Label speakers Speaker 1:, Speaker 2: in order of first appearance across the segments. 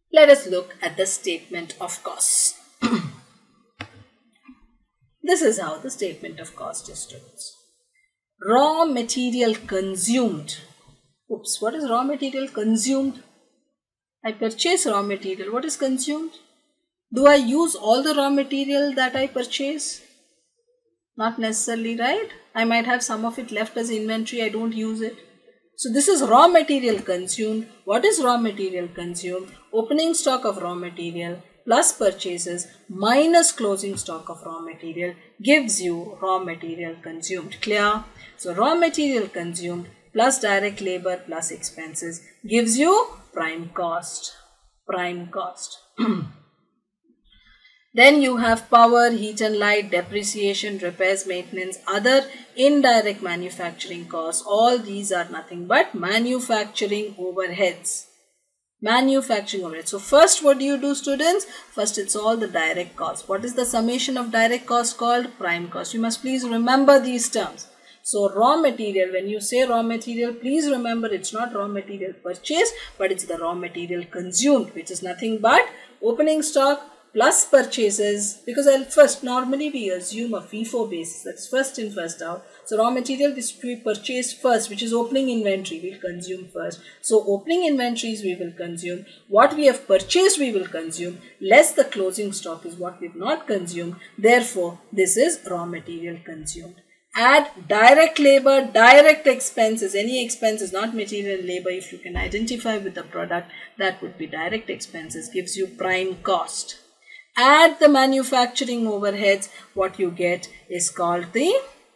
Speaker 1: Let us look at the statement of costs. This is how the statement of cost is, students. Raw material consumed. Oops, what is raw material consumed? I purchase raw material. What is consumed? Do I use all the raw material that I purchase? Not necessarily, right? I might have some of it left as inventory. I don't use it. So this is raw material consumed. What is raw material consumed? Opening stock of raw material plus purchases minus closing stock of raw material gives you raw material consumed. Clear? So raw material consumed plus direct labor plus expenses gives you prime cost. Prime cost. Then you have power, heat and light, depreciation, repairs, maintenance, other indirect manufacturing costs. All these are nothing but manufacturing overheads. Manufacturing overheads. So first what do you do, students? First it's all the direct costs. What is the summation of direct cost called? Prime cost. You must please remember these terms. So raw material, when you say raw material, please remember it's not raw material purchased, but it's the raw material consumed, which is nothing but opening stock plus purchases, because normally we assume a FIFO basis, that's first in first out. So raw material is to be purchased first, which is opening inventory, we'll consume first. So opening inventories we will consume, what we have purchased we will consume, less the closing stock is what we have not consumed. Therefore, this is raw material consumed. Add direct labor, direct expenses, any expenses, not material labor. If you can identify with the product, that would be direct expenses, gives you prime cost. Add the manufacturing overheads, what you get is called the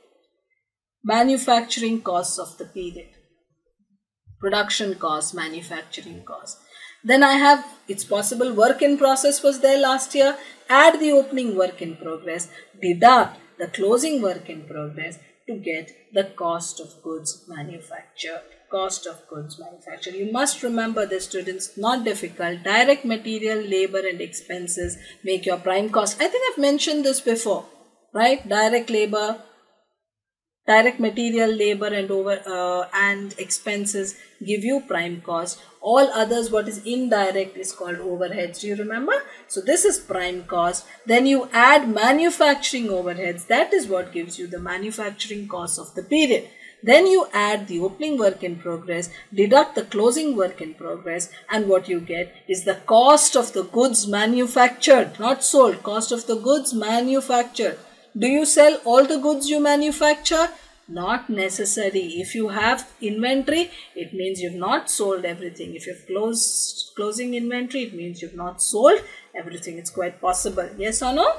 Speaker 1: manufacturing costs of the period. Production costs, manufacturing costs. Then I have, it's possible work in process was there last year. Add the opening work in progress, deduct the closing work in progress to get the cost of goods manufactured. Cost of goods manufactured. You must remember this, students, not difficult. Direct material, labor and expenses make your prime cost. I think I've mentioned this before, right? Direct labor, direct material, labor and expenses give you prime cost. All others, what is indirect, is called overheads. Do you remember? So this is prime cost. Then you add manufacturing overheads. That is what gives you the manufacturing cost of the period. Then you add the opening work in progress, deduct the closing work in progress, and what you get is the cost of the goods manufactured, not sold, cost of the goods manufactured. Do you sell all the goods you manufacture? Not necessary. If you have inventory, it means you've not sold everything. If you've closing inventory, it means you've not sold everything. It's quite possible. Yes or no?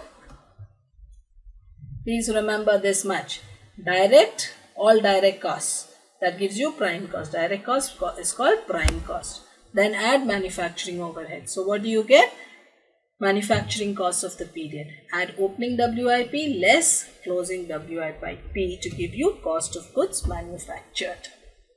Speaker 1: Please remember this much. Direct, all direct costs. That gives you prime cost. Direct cost is called prime cost. Then add manufacturing overhead. So what do you get? Manufacturing costs of the period. Add opening WIP less closing WIP to give you cost of goods manufactured.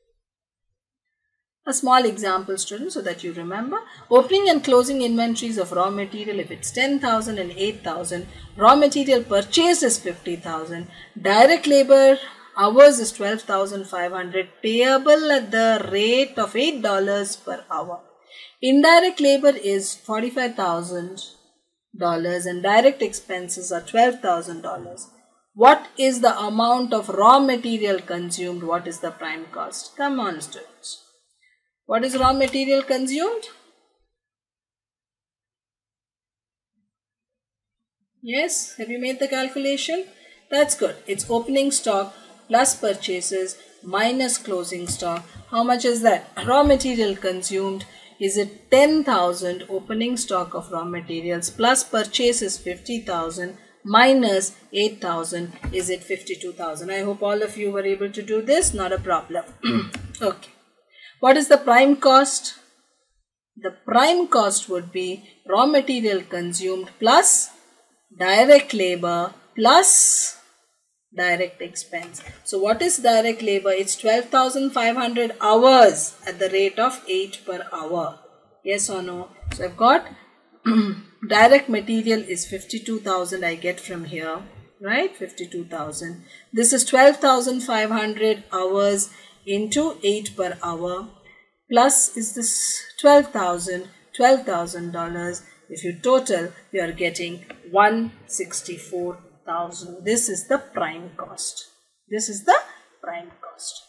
Speaker 1: A small example, students, so that you remember. Opening and closing inventories of raw material, if it's 10,000 and 8,000, raw material purchased is 50,000, direct labor hours is 12,500, payable at the rate of $8 per hour. Indirect labor is $45,000 and direct expenses are $12,000. What is the amount of raw material consumed? What is the prime cost? Come on, students. What is raw material consumed? Yes, have you made the calculation? That's good. It's opening stock plus purchases minus closing stock. How much is that? Raw material consumed. Is it 10,000 opening stock of raw materials plus purchase is 50,000 minus 8,000, is it 52,000? I hope all of you were able to do this. Not a problem. Okay. What is the prime cost? The prime cost would be raw material consumed plus direct labor plus direct expense. So what is direct labor? It's 12,500 hours at the rate of 8 per hour. Yes or no? So I've got direct material is 52,000 I get from here, right? 52,000. This is 12,500 hours into 8 per hour plus is this 12,000. $12,000. If you total, you are getting $164,000. This is the prime cost. This is the prime cost.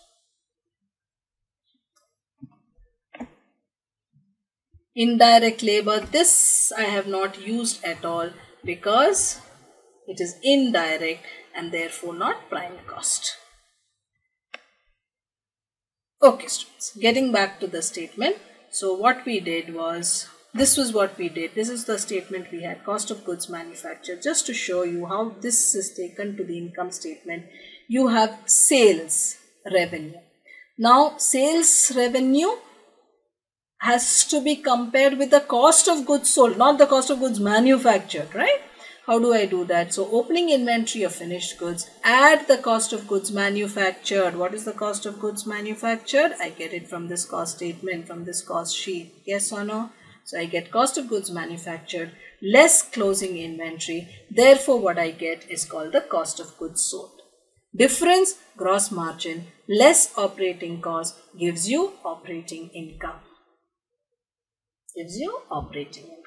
Speaker 1: Indirect labor, this I have not used at all because it is indirect and therefore not prime cost. Okay students, getting back to the statement. So what we did was, this was what we did. This is the statement we had, cost of goods manufactured. Just to show you how this is taken to the income statement, you have sales revenue. Now sales revenue has to be compared with the cost of goods sold, not the cost of goods manufactured, right? How do I do that? So opening inventory of finished goods, add the cost of goods manufactured. What is the cost of goods manufactured? I get it from this cost statement, from this cost sheet. Yes or no? So I get cost of goods manufactured less closing inventory. Therefore, what I get is called the cost of goods sold. Difference, gross margin, less operating cost gives you operating income. Gives you operating income.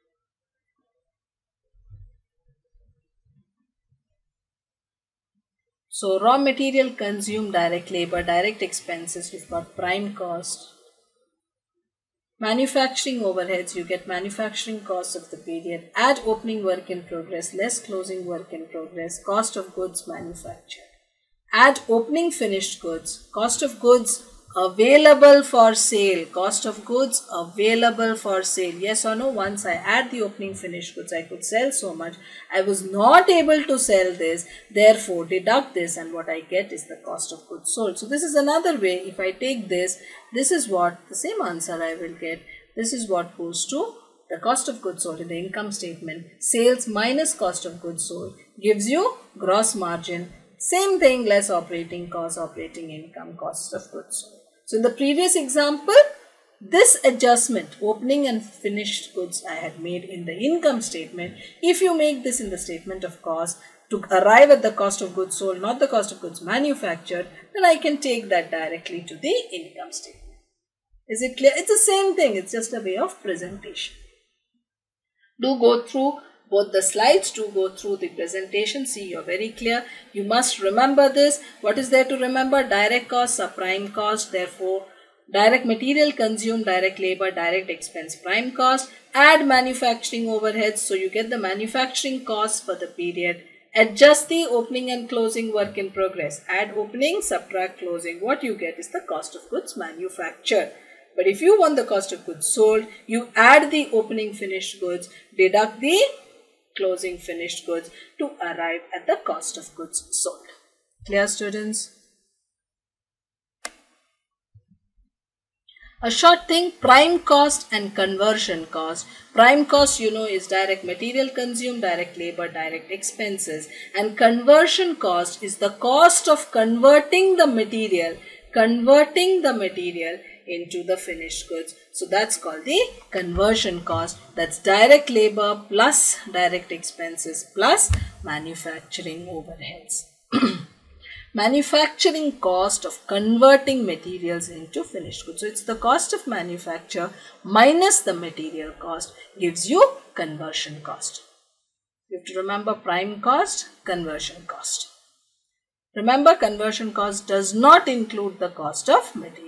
Speaker 1: So raw material consumed, direct labor, direct expenses, you've got prime cost. Manufacturing overheads, you get manufacturing costs of the period. Add opening work in progress, less closing work in progress, cost of goods manufactured. Add opening finished goods, cost of goods available for sale, cost of goods available for sale. Yes or no? Once I add the opening finished goods, I could sell so much. I was not able to sell this, therefore deduct this, and what I get is the cost of goods sold. So this is another way. If I take this, this is what the same answer I will get. This is what goes to the cost of goods sold in the income statement. Sales minus cost of goods sold gives you gross margin. Same thing, less operating cost, operating income, cost of goods sold. So in the previous example, this adjustment, opening and finished goods, I had made in the income statement. If you make this in the statement of cost to arrive at the cost of goods sold, not the cost of goods manufactured, then I can take that directly to the income statement. Is it clear? It's the same thing. It's just a way of presentation. Do go through both the slides, to go through the presentation. See, you're very clear. You must remember this. What is there to remember? Direct costs are prime cost. Therefore, direct material consumed, direct labor, direct expense, prime cost. Add manufacturing overheads. So you get the manufacturing costs for the period. Adjust the opening and closing work in progress. Add opening, subtract closing. What you get is the cost of goods manufactured. But if you want the cost of goods sold, you add the opening finished goods, deduct the closing finished goods to arrive at the cost of goods sold. Clear, students? A short thing, prime cost and conversion cost. Prime cost, you know, is direct material consumed, direct labor, direct expenses. And conversion cost is the cost of converting the material into the finished goods. So that's called the conversion cost. That's direct labor plus direct expenses plus manufacturing overheads. Manufacturing cost of converting materials into finished goods. So it's the cost of manufacture minus the material cost gives you conversion cost. You have to remember prime cost, conversion cost. Remember, conversion cost does not include the cost of material.